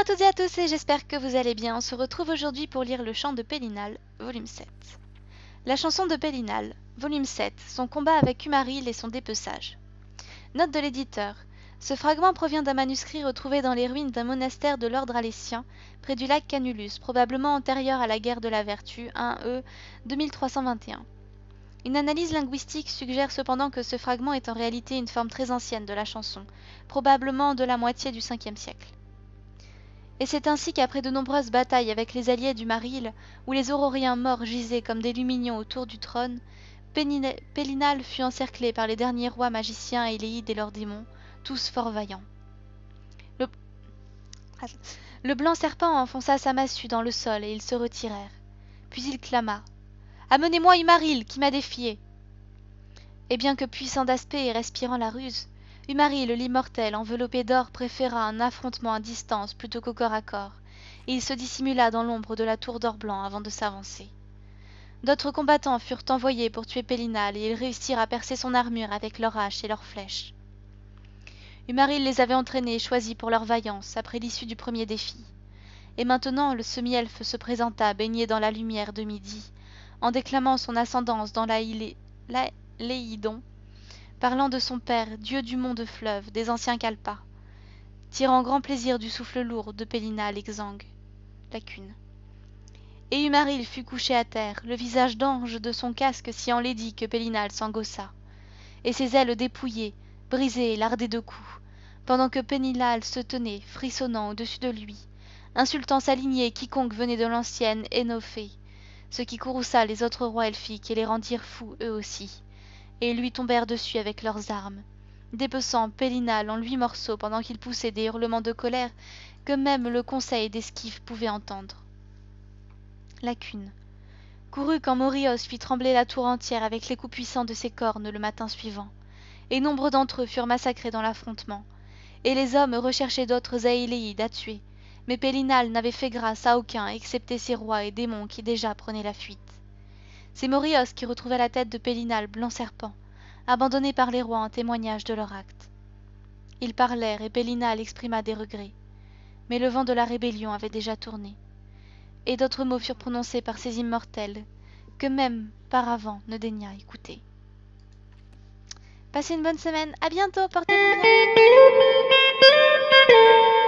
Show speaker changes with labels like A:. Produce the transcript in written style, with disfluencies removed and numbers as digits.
A: à toutes et à tous et j'espère que vous allez bien. On se retrouve aujourd'hui pour lire Le chant de Pélinal, volume 7. La chanson de Pélinal, volume 7, son combat avec Humaril et son dépeçage. Note de l'éditeur. Ce fragment provient d'un manuscrit retrouvé dans les ruines d'un monastère de l'ordre alécien, près du lac Canulus, probablement antérieur à la guerre de la Vertu, 1 E 2321. Une analyse linguistique suggère cependant que ce fragment est en réalité une forme très ancienne de la chanson, probablement de la moitié du 5e siècle. Et c'est ainsi qu'après de nombreuses batailles avec les alliés d'Humaril, où les auroriens morts gisaient comme des lumignon autour du trône, Pélinal fut encerclé par les derniers rois magiciens Éléide et leurs démons, tous fort vaillants. Le blanc serpent enfonça sa massue dans le sol et ils se retirèrent. Puis il clama « Amenez-moi Humaril, qui m'a défié !» Et bien que puissant d'aspect et respirant la ruse, Humaril l'immortel enveloppé d'or préféra un affrontement à distance plutôt qu'au corps à corps, et il se dissimula dans l'ombre de la tour d'or blanc avant de s'avancer. D'autres combattants furent envoyés pour tuer Pélinal et ils réussirent à percer son armure avec leurs haches et leurs flèches. Humaril les avait entraînés et choisis pour leur vaillance après l'issue du premier défi. Et maintenant le semi-elfe se présenta baigné dans la lumière de midi, en déclamant son ascendance dans l'Éidon, parlant de son père, dieu du monde fleuve, des anciens Kalpas, tirant grand plaisir du souffle lourd de Pélinal exsangue. Lacune. Et Humaril fut couché à terre, le visage d'ange de son casque si enlaidi que Pélinal s'engossa, et ses ailes dépouillées, brisées et lardées de coups, pendant que Pélinal se tenait, frissonnant au-dessus de lui, insultant sa lignée quiconque venait de l'ancienne Énophée, ce qui courrouça les autres rois elfiques et les rendirent fous eux aussi, et ils lui tombèrent dessus avec leurs armes, dépeçant Pélinal en 8 morceaux pendant qu'il poussait des hurlements de colère que même le conseil d'esquive pouvait entendre. Lacune. Courut quand Morios fit trembler la tour entière avec les coups puissants de ses cornes le matin suivant, et nombre d'entre eux furent massacrés dans l'affrontement, et les hommes recherchaient d'autres Aéléides à tuer, mais Pélinal n'avait fait grâce à aucun excepté ses rois et démons qui déjà prenaient la fuite. C'est Morios qui retrouva la tête de Pélinal blanc serpent, abandonné par les rois en témoignage de leur acte. Ils parlèrent et Pélinal exprima des regrets, mais le vent de la rébellion avait déjà tourné, et d'autres mots furent prononcés par ces immortels que même Paravent ne daigna écouter. Passez une bonne semaine, à bientôt, portez-vous bien.